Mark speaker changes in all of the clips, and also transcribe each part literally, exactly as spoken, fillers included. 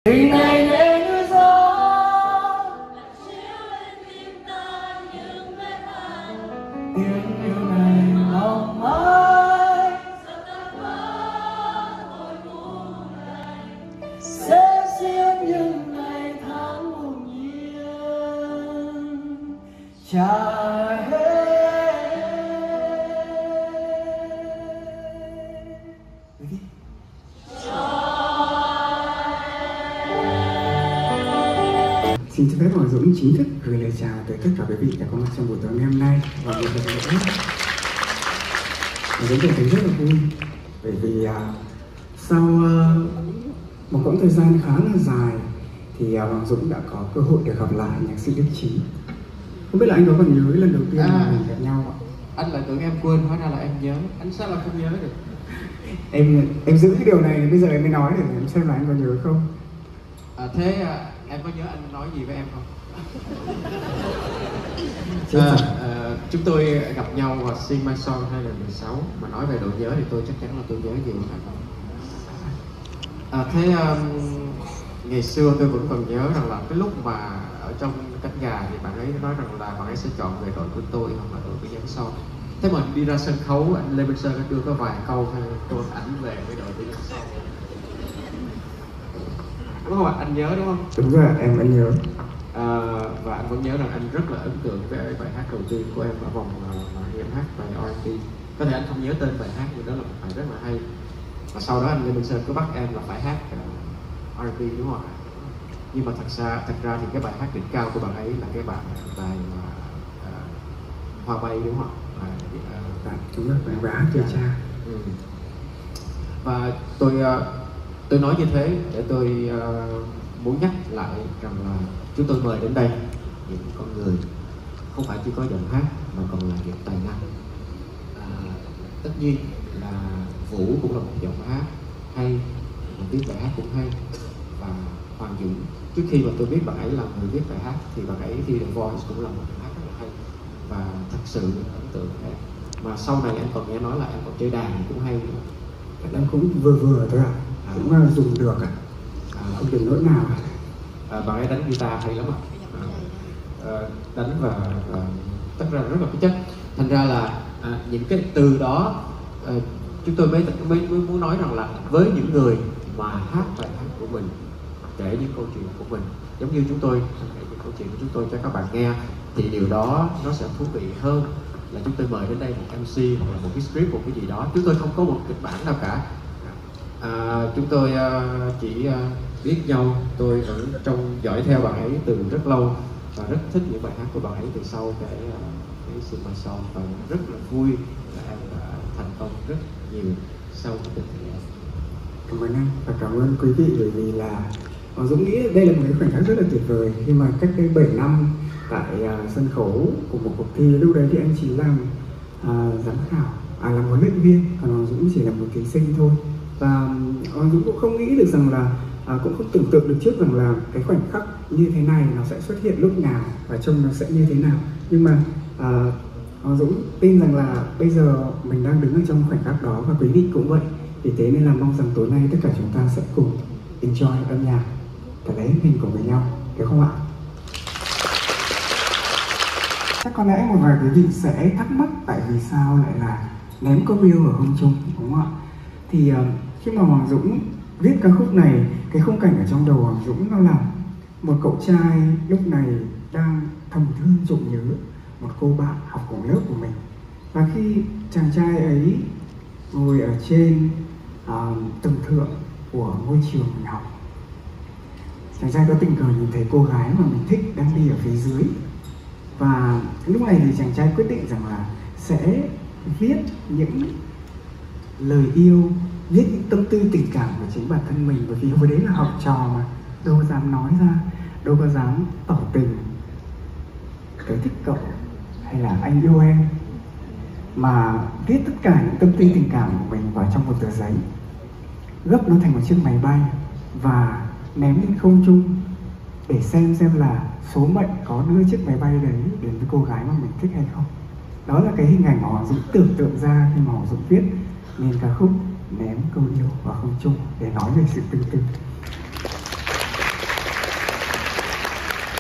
Speaker 1: Tình này nhẹ như gió tiếng yêu này mong mãi sẽ xiết những ngày tháng hồn nhiên trả hết.
Speaker 2: Xin cho phép Hoàng Dũng chính thức gửi lời chào tới tất cả quý vị đã có mặt trong buổi tối ngày hôm nay và một lần nữa Hoàng Dũng cảm thấy rất là vui bởi vì uh, sau uh, một quãng thời gian khá là dài thì uh, Hoàng Dũng đã có cơ hội được gặp lại nhạc sĩ Đức Chí. Không biết là anh có còn nhớ lần đầu tiên
Speaker 3: à,
Speaker 2: mình gặp nhau ạ?
Speaker 3: Anh lại tưởng em quên, hóa ra là em nhớ. Anh sao là không nhớ được?
Speaker 2: Em em giữ cái điều này đến bây giờ em mới nói để em xem là anh có nhớ không.
Speaker 3: À, thế à, em có nhớ anh nói gì với em không? À, à, chúng tôi gặp nhau vào Sing My Song hai không một sáu. Mà nói về độ nhớ thì tôi chắc chắn là tôi nhớ nhiều hơn. À, thế um, ngày xưa tôi vẫn còn nhớ rằng là cái lúc mà ở trong cánh gà thì bạn ấy nói rằng là bạn ấy sẽ chọn về đội của tôi hoặc là đội của Giáng Son. Thế mà đi ra sân khấu anh Lê Minh Sơn đã đưa có vài câu thôi, tôi ảnh về với đội của Giáng Son. Đúng không ạ? Anh nhớ đúng không?
Speaker 2: Đúng rồi, em vẫn nhớ.
Speaker 3: À, và anh vẫn nhớ rằng anh rất là ấn tượng với bài hát đầu tiên của em ở vòng uh, em hát bài R and B. Có thể anh không nhớ tên bài hát nhưng đó là một bài rất là hay. Và sau đó anh Lê Minh Sơn có bắt em là phải hát uh, R and B đúng không ạ? Nhưng mà thật ra thật ra thì cái bài hát đỉnh cao của bạn ấy là cái bài bài uh, Hoa Bay đúng không ạ?
Speaker 2: Dạ, đúng rồi, bài hát Trời Cha.
Speaker 3: Ừ. Và tôi uh, tôi nói như thế để tôi uh, muốn nhắc lại rằng là chúng tôi mời đến đây những con người không phải chỉ có giọng hát mà còn là những tài năng. À, tất nhiên là Vũ cũng là một giọng hát hay, một viết bài hát cũng hay, và Hoàng Dũng trước khi mà tôi biết bạn ấy là người viết bài hát thì bạn ấy thi The Voice cũng là một bài hát rất là hay và thật sự ấn tượng em. Mà sau này em còn nghe nói là em còn chơi đàn cũng hay nữa.
Speaker 2: Em cũng vừa vừa thôi ạ, à. Cũng là dùng được ạ, à. Không đến nỗi nào ạ.
Speaker 3: À, bạn ấy đánh guitar hay lắm ạ, à. À, đánh và, và tất ra rất là có chất. Thành ra là à, những cái từ đó à, chúng tôi mới, mới mới muốn nói rằng là với những người mà hát bài hát của mình, kể những câu chuyện của mình giống như chúng tôi kể những câu chuyện của chúng tôi cho các bạn nghe, thì điều đó nó sẽ thú vị hơn là chúng tôi mời đến đây một em xê hoặc là một cái script, một cái gì đó. Chúng tôi không có một kịch bản nào cả. À, chúng tôi uh, chỉ uh, biết nhau, tôi vẫn trong dõi theo bạn ấy từ rất lâu và rất thích những bài hát của bạn ấy từ sau cái uh, cái Sing My Song, và rất là vui là em đã thành công rất nhiều sau cái tình hình này.
Speaker 2: Cảm ơn anh và cảm ơn quý vị bởi vì là Hoàng Dũng nghĩ đây là một cái khoảnh khắc rất là tuyệt vời khi mà cách đây bảy năm tại uh, sân khấu của một cuộc thi, lúc đấy thì anh chỉ làm uh, giám khảo, à làm huấn luyện viên, còn Hoàng Dũng chỉ là một thí sinh thôi. Và Hoàng Dũng cũng không nghĩ được rằng là à, cũng không tưởng tượng được trước rằng là cái khoảnh khắc như thế này nó sẽ xuất hiện lúc nào và trông nó sẽ như thế nào. Nhưng mà à, Hoàng Dũng tin rằng là bây giờ mình đang đứng ở trong khoảnh khắc đó và quý vị cũng vậy. Vì thế nên là mong rằng tối nay tất cả chúng ta sẽ cùng enjoy âm nhạc và lấy mình cùng với nhau, được không ạ? Chắc có lẽ một vài quý vị sẽ thắc mắc tại vì sao lại là ném câu yêu ở không trung, đúng không ạ? Thì uh, khi mà Hoàng Dũng viết ca khúc này, cái khung cảnh ở trong đầu Hoàng Dũng nó là một cậu trai lúc này đang thầm thương trộm nhớ một cô bạn học cùng lớp của mình. Và khi chàng trai ấy ngồi ở trên uh, tầng thượng của ngôi trường mình học, chàng trai có tình cờ nhìn thấy cô gái mà mình thích đang đi ở phía dưới. Và lúc này thì chàng trai quyết định rằng là sẽ viết những lời yêu, viết những tâm tư tình cảm của chính bản thân mình, bởi vì hồi đấy là học trò mà đâu có dám nói ra, đâu có dám tỏ tình tớ thích cậu hay là anh yêu em, mà viết tất cả những tâm tư tình cảm của mình vào trong một tờ giấy, gấp nó thành một chiếc máy bay và ném lên không trung để xem xem là số mệnh có đưa chiếc máy bay đấy đến với cô gái mà mình thích hay không. Đó là cái hình ảnh mà Hoàng Dũng tưởng tượng ra khi mà Hoàng Dũng viết nên ca khúc Ném Câu Yêu Vào Không Trung để nói về sự tương tư.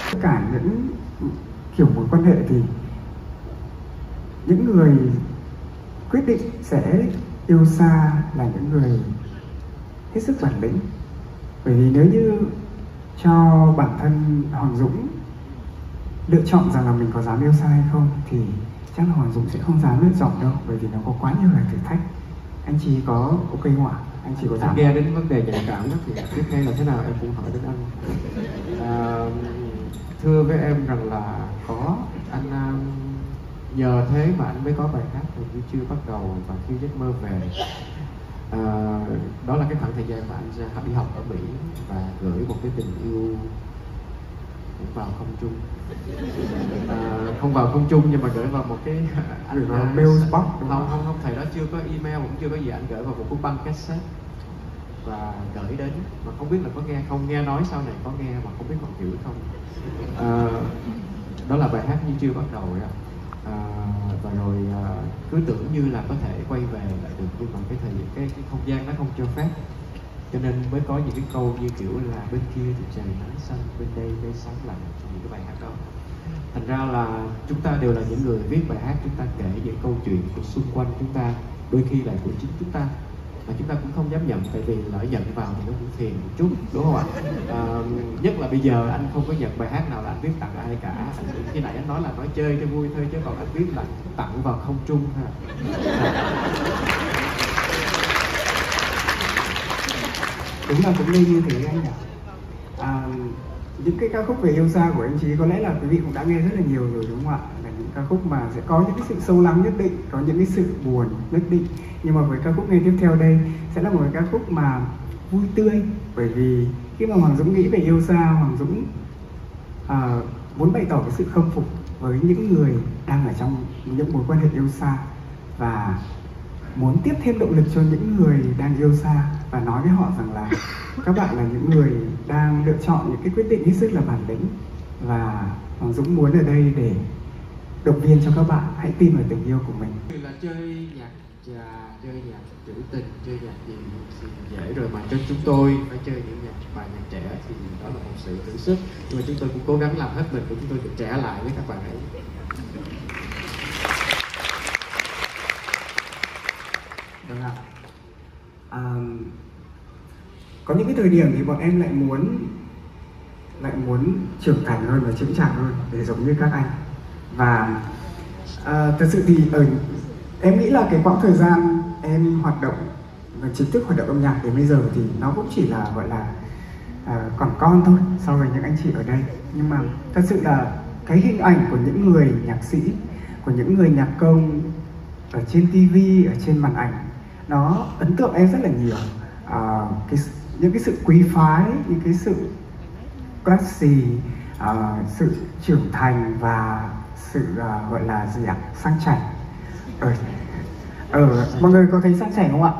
Speaker 2: tất cả những kiểu mối quan hệ thì những người quyết định sẽ yêu xa là những người hết sức bản lĩnh. Bởi vì nếu như cho bản thân Hoàng Dũng lựa chọn rằng là mình có dám yêu xa hay không thì chắc là Hoàng Dũng sẽ không dám lựa chọn đâu, bởi vì nó có quá nhiều lời thử thách. Anh Chí có ok không ạ? Anh Chí có dám?
Speaker 3: Nghe đến vấn đề nhạy cảm đó thì tiếp ngay là thế nào em cũng hỏi đến anh. À, thưa với em rằng là có anh um, nhờ thế mà anh mới có bài hát Mình Như Chưa Bắt Đầu và Khi Giấc Mơ Về. À, đó là cái khoảng thời gian mà anh ra đi học ở Mỹ và gửi một cái tình yêu cũng vào không trung. À, không vào không trung nhưng mà gửi vào một cái
Speaker 2: anh vào mailbox.
Speaker 3: Không không không thầy đó chưa có email cũng chưa có gì, anh gửi vào một cuốn băng cassette và gửi đến mà không biết là có nghe không, nghe nói sau này có nghe mà không biết còn hiểu không. À, đó là bài hát Như Chưa Bắt Đầu đó. À, và rồi à, cứ tưởng như là có thể quay về lại được nhưng mà cái thời cái, cái không gian nó không cho phép, cho nên mới có những cái câu như kiểu là bên kia thì trời nắng xanh, bên đây mây sáng lạnh trong những cái bài hát đó. Thành ra là chúng ta đều là những người viết bài hát, chúng ta kể những câu chuyện của xung quanh chúng ta, đôi khi là của chính chúng ta mà chúng ta cũng không dám nhận, tại vì lỡ nhận vào thì nó cũng phiền một chút, đúng không ạ? À, nhất là bây giờ anh không có nhận bài hát nào là anh viết tặng ai cả. Anh, khi nãy anh nói là nói chơi cho vui thôi chứ còn anh viết là tặng vào không trung ha.
Speaker 2: Đúng là cũng nên như thế anh ạ. À, những cái ca khúc về yêu xa của anh Chí có lẽ là quý vị cũng đã nghe rất là nhiều rồi, đúng không ạ? Là những ca khúc mà sẽ có những cái sự sâu lắng nhất định, có những cái sự buồn nhất định. Nhưng mà với ca khúc ngay tiếp theo đây sẽ là một cái ca khúc mà vui tươi. Bởi vì khi mà Hoàng Dũng nghĩ về yêu xa, Hoàng Dũng à, muốn bày tỏ cái sự khâm phục với những người đang ở trong những mối quan hệ yêu xa và muốn tiếp thêm động lực cho những người đang yêu xa và nói với họ rằng là các bạn là những người đang lựa chọn những cái quyết định hết sức là bản lĩnh, và Hoàng Dũng muốn ở đây để động viên cho các bạn hãy tin vào tình yêu của mình.
Speaker 3: Là chơi nhạc trà, chơi nhạc trữ tình, chơi nhạc gì thì dễ rồi, mà cho chúng tôi phải chơi những nhạc bài nhạc trẻ thì đó là một sự thử sức, nhưng mà chúng tôi cũng cố gắng làm hết mình để chúng tôi được trẻ lại với các bạn ấy.
Speaker 2: Vâng ạ. À, có những cái thời điểm thì bọn em lại muốn lại muốn trưởng thành hơn và chững chạc hơn để giống như các anh. Và à, thật sự thì ở em nghĩ là cái quãng thời gian em hoạt động và chính thức hoạt động âm nhạc đến bây giờ thì nó cũng chỉ là gọi là à, còn con thôi so với những anh chị ở đây. Nhưng mà thật sự là cái hình ảnh của những người nhạc sĩ, của những người nhạc công ở trên ti vi, ở trên màn ảnh, nó ấn tượng em rất là nhiều. À, cái, những cái sự quý phái, những cái sự classy, à, sự trưởng thành và sự à, gọi là gì ạ? Sang chảnh. Ở, ở mọi người có thấy sang chảnh không ạ?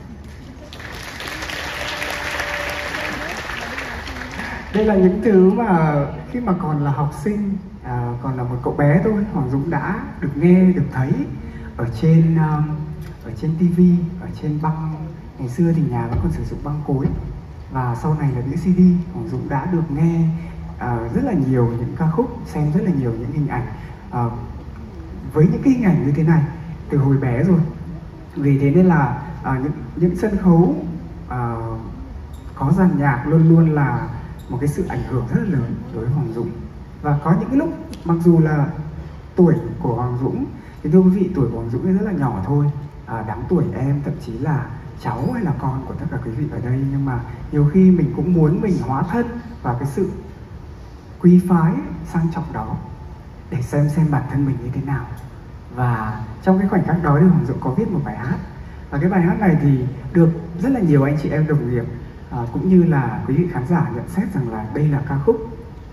Speaker 2: Đây là những thứ mà khi mà còn là học sinh, à, còn là một cậu bé thôi, Hoàng Dũng đã được nghe, được thấy ở trên um, ở trên ti vi, ở trên băng. Ngày xưa thì nhà vẫn còn sử dụng băng cối, và sau này là đĩa xê đê. Hoàng Dũng đã được nghe uh, rất là nhiều những ca khúc, xem rất là nhiều những hình ảnh uh, với những cái hình ảnh như thế này từ hồi bé rồi. Vì thế nên là uh, những, những sân khấu uh, có dàn nhạc luôn luôn là một cái sự ảnh hưởng rất là lớn đối với Hoàng Dũng. Và có những cái lúc mặc dù là tuổi của Hoàng Dũng thì thưa quý vị, tuổi của Hoàng Dũng rất là nhỏ thôi, à, đáng tuổi em, thậm chí là cháu hay là con của tất cả quý vị ở đây, nhưng mà nhiều khi mình cũng muốn mình hóa thân vào cái sự quý phái sang trọng đó để xem xem bản thân mình như thế nào. Và trong cái khoảnh khắc đó thì Hoàng Dũng có viết một bài hát, và cái bài hát này thì được rất là nhiều anh chị em đồng nghiệp à, cũng như là quý vị khán giả nhận xét rằng là đây là ca khúc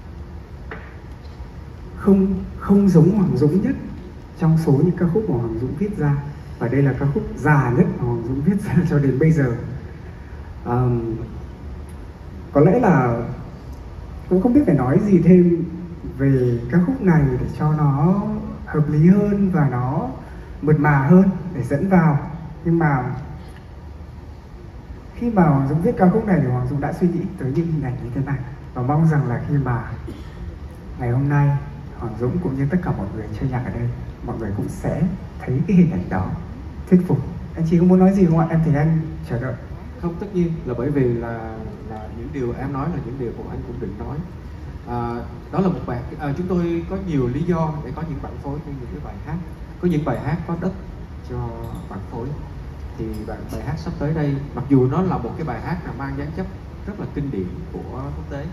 Speaker 2: không không giống Hoàng Dũng nhất trong số những ca khúc mà Hoàng Dũng viết ra, và đây là ca khúc già nhất mà Hoàng Dũng viết ra cho đến bây giờ. Um, có lẽ là cũng không biết phải nói gì thêm về ca khúc này để cho nó hợp lý hơn và nó mượt mà hơn để dẫn vào. Nhưng mà khi mà Hoàng Dũng viết ca khúc này thì Hoàng Dũng đã suy nghĩ tới những hình ảnh như thế này, và mong rằng là khi mà ngày hôm nay Hoàng Dũng cũng như tất cả mọi người chơi nhạc ở đây, mọi người cũng sẽ thấy cái hình ảnh đó thuyết phục. Anh chị có muốn nói gì không ạ? Em thì anh chờ đợi.
Speaker 3: Không, tất nhiên là bởi vì là là những điều em nói là những điều của anh cũng định nói. À, đó là một bài à, chúng tôi có nhiều lý do để có những bản phối cho những cái bài hát. Có những bài hát có đất cho bản phối. Thì bài, bài hát sắp tới đây, mặc dù nó là một cái bài hát là mang dáng chất rất là kinh điển của quốc tế,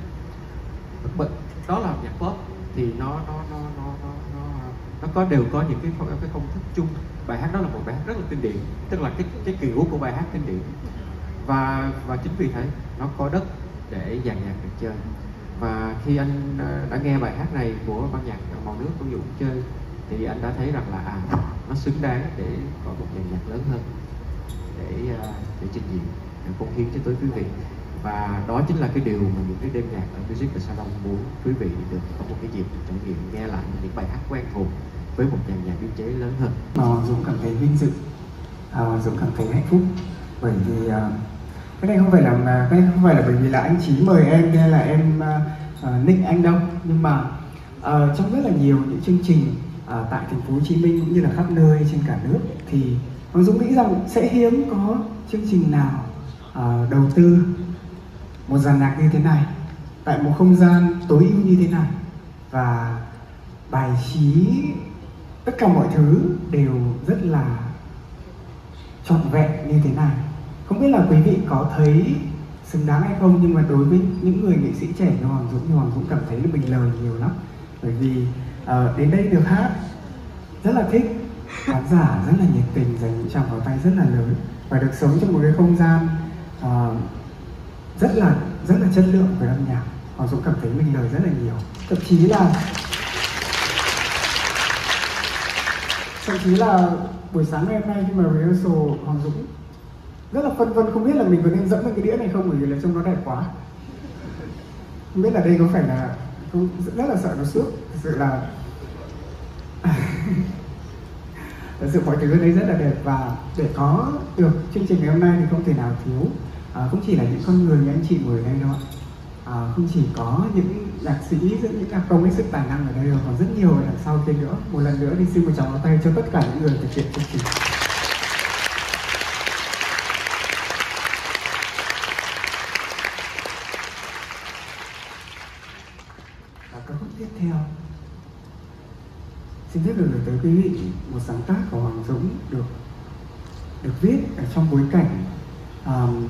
Speaker 3: đó là nhạc pop, thì nó nó nó nó nó nó, nó có đều có những cái cái công thức chung. Bài hát đó là một bài hát rất là kinh điển, tức là cái cái kiểu của bài hát kinh điển, và và chính vì thế nó có đất để dàn nhạc được chơi. Và khi anh đã nghe bài hát này của ban nhạc Màu Nước của Dũng chơi thì anh đã thấy rằng là à nó xứng đáng để có một dàn nhạc lớn hơn để để trình diễn, để cống hiến cho tới quý vị. Và đó chính là cái điều mà những cái đêm nhạc ở Music The Salon muốn quý vị được có một cái dịp trải nghiệm nghe lại những bài hát quen thuộc với một dàn nhạc biên chế lớn hơn.
Speaker 2: Mà Hoàng Dũng cảm thấy vinh dự, à, Hoàng Dũng cảm thấy hạnh phúc bởi vì uh, cái này không phải là cái này không phải là bởi vì là anh Chí mời em hay là em uh, uh, nick anh đâu, nhưng mà uh, trong rất là nhiều những chương trình uh, tại thành phố Hồ Chí Minh cũng như là khắp nơi trên cả nước thì Hoàng Dũng nghĩ rằng sẽ hiếm có chương trình nào uh, đầu tư một dàn nhạc như thế này tại một không gian tối ưu như thế này, và bài trí tất cả mọi thứ đều rất là trọn vẹn như thế này. Không biết là quý vị có thấy xứng đáng hay không, nhưng mà đối với những người nghệ sĩ trẻ như Hoàng Dũng thì Hoàng Dũng cảm thấy là mình lời nhiều lắm, bởi vì uh, đến đây được hát rất là thích, khán giả rất là nhiệt tình, dành những tràng pháo tay rất là lớn, và được sống trong một cái không gian uh, rất là rất là chất lượng về âm nhạc. Hoàng Dũng cảm thấy mình lời rất là nhiều, thậm chí là thậm chí là buổi sáng ngày hôm nay khi mà rehearsal, Hoàng Dũng rất là phân vân không biết là mình có nên dẫm lên cái đĩa này không, bởi vì là trông nó đẹp quá. Không biết là đây có phải là, không, rất là sợ nó xước, thực sự là thật sự mọi thứ ở đây rất là đẹp, và để có được chương trình ngày hôm nay thì không thể nào thiếu à, không chỉ là những con người như anh chị ngồi ở đây đâu ạ, à, không chỉ có những nhạc sĩ, những nhạc công với sức tài năng ở đây đâu, còn rất nhiều ở đằng sau kia nữa. Một lần nữa thì xin một tràng pháo tay cho tất cả những người thực hiện chương trình. Và ca khúc tiếp theo xin phép được gửi tới quý vị một sáng tác của Hoàng Dũng được được viết ở trong bối cảnh um,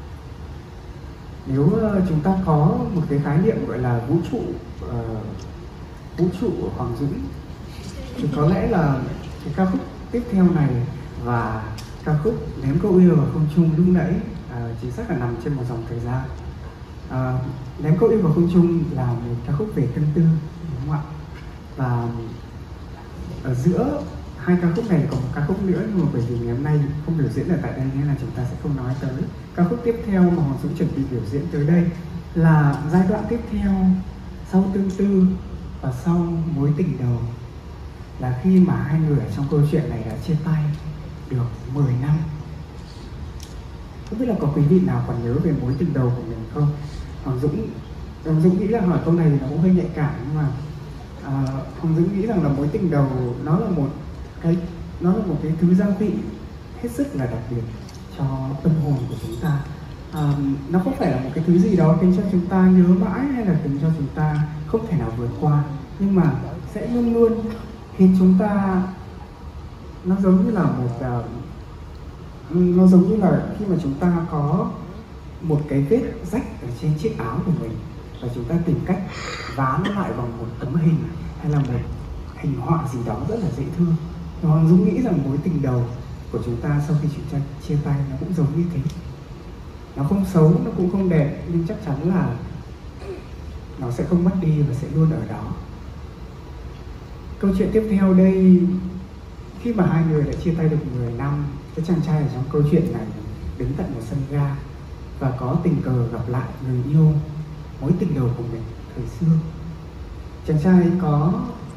Speaker 2: nếu uh, chúng ta có một cái khái niệm gọi là vũ trụ uh, vũ trụ của Hoàng Dũng thì có lẽ là cái ca khúc tiếp theo này và ca khúc Ném Câu Yêu Vào Không Trung lúc nãy uh, chính xác là nằm trên một dòng thời gian. Uh, Ném Câu Yêu Vào Không Trung là một ca khúc về tâm tư, đúng không ạ? Và ở giữa hai ca khúc này còn một ca khúc nữa, nhưng mà bởi vì ngày hôm nay không biểu diễn ở tại đây nên là chúng ta sẽ không nói tới. Ca khúc tiếp theo mà Hoàng Dũng chuẩn bị biểu diễn tới đây là giai đoạn tiếp theo sau tương tư và sau mối tình đầu, là khi mà hai người ở trong câu chuyện này đã chia tay được mười năm. Không biết là có quý vị nào còn nhớ về mối tình đầu của mình không? Hoàng Dũng Hoàng Dũng nghĩ là hỏi câu này nó cũng hơi nhạy cảm, nhưng mà À, Hoàng Dũng nghĩ rằng là mối tình đầu nó là một cái nó là một cái thứ gia vị hết sức là đặc biệt cho tâm hồn của chúng ta. À, nó không phải là một cái thứ gì đó khiến cho chúng ta nhớ mãi hay là khiến cho chúng ta không thể nào vượt qua, nhưng mà sẽ luôn luôn khiến chúng ta, nó giống như là một uh, nó giống như là khi mà chúng ta có một cái vết rách ở trên chiếc áo của mình và chúng ta tìm cách vá nó lại bằng một tấm hình hay là một hình họa gì đó rất là dễ thương. Hoàng Dũng nghĩ rằng mối tình đầu của chúng ta sau khi chúng ta chia tay nó cũng giống như thế. Nó không xấu, nó cũng không đẹp, nhưng chắc chắn là nó sẽ không mất đi và sẽ luôn ở đó. Câu chuyện tiếp theo đây, khi mà hai người đã chia tay được mười năm, cái chàng trai ở trong câu chuyện này đứng tại một sân ga và có tình cờ gặp lại người yêu mối tình đầu của mình thời xưa. Chàng trai có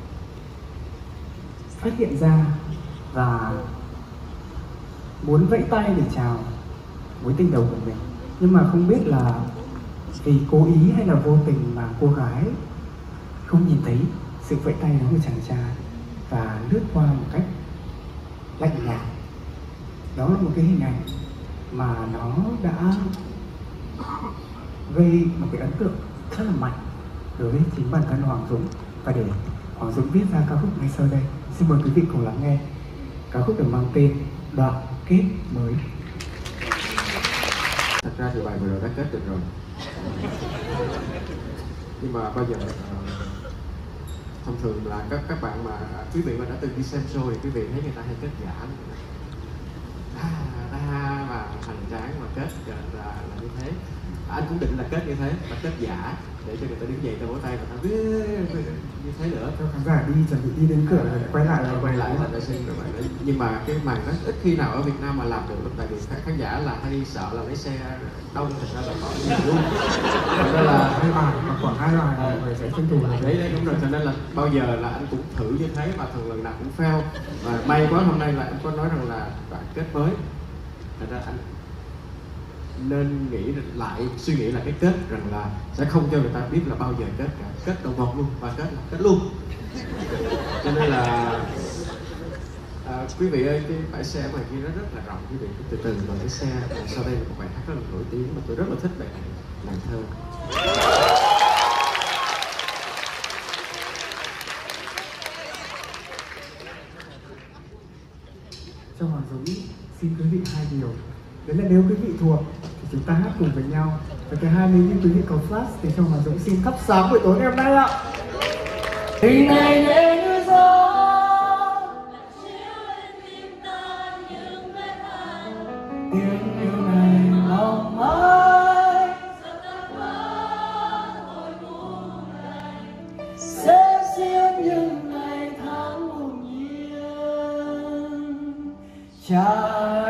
Speaker 2: phát hiện ra và muốn vẫy tay để chào mối tình đầu của mình, nhưng mà không biết là vì cố ý hay là vô tình mà cô gái không nhìn thấy sự vẫy tay đó của chàng trai và lướt qua một cách lạnh nhạt. Đó là một cái hình ảnh mà nó đã gây một cái ấn tượng rất là mạnh đối với chính bản thân Hoàng Dũng. Và để Hoàng Dũng viết ra ca khúc ngay sau đây, xin mời quý vị cùng lắng nghe ca khúc được mang tên Đoạn Kết Mới.
Speaker 3: Thật ra thì bài vừa rồi đã kết được rồi, nhưng mà bao giờ uh, thông thường là các các bạn mà quý vị mà đã từng đi xem show thì quý vị thấy người ta hay kết giả đa đa và hoành tráng mà kết là, là, là như thế. Anh cũng định là kết như thế, mà kết giả để cho người ta đứng dậy ta vỗ tay và ta biết như thế nữa,
Speaker 2: cho khán giả đi chuẩn bị đi đến cửa rồi lại quay lại
Speaker 3: rồi quay lại là vệ sinh rồi vậy. Nhưng mà cái màn đó ít khi nào ở Việt Nam mà làm được lắm, tại vì khán giả là hay sợ là lấy xe đông, thật ra là có nhiều luôn. Thật ra là
Speaker 2: hai bài và khoảng hai bài mọi người sẽ tranh thủ
Speaker 3: đấy đấy đúng rồi, cho nên là bao giờ là anh cũng thử như thế và thường lần nào cũng fail. Và may quá hôm nay là em có nói rằng là đoạn kết mới, thật ra anh nên nghĩ lại, suy nghĩ là cái kết rằng là sẽ không cho người ta biết là bao giờ kết cả, kết đầu vòng luôn và kết là kết luôn. Cho nên là à, quý vị ơi, cái bãi xe ngoài kia nó rất là rộng, quý vị cứ từ từ vào cái xe. Và sau đây là một bài hát rất là nổi tiếng mà tôi rất là thích bài này, Nàng Thơ.
Speaker 2: Cho Hoàng Dũng xin quý vị hai điều. Đấy là nếu quý vị thuộc thì chúng ta hát cùng với nhau. Và thứ hai, nếu như quý vị có flash thì cho Hoàng Dũng xin thắp sáng buổi tối ngày hôm nay ạ.
Speaker 1: Tình này nhẹ như gió, tiếng yêu này mong mãi sẽ xiết những ngày tháng hồn nhiên. Cha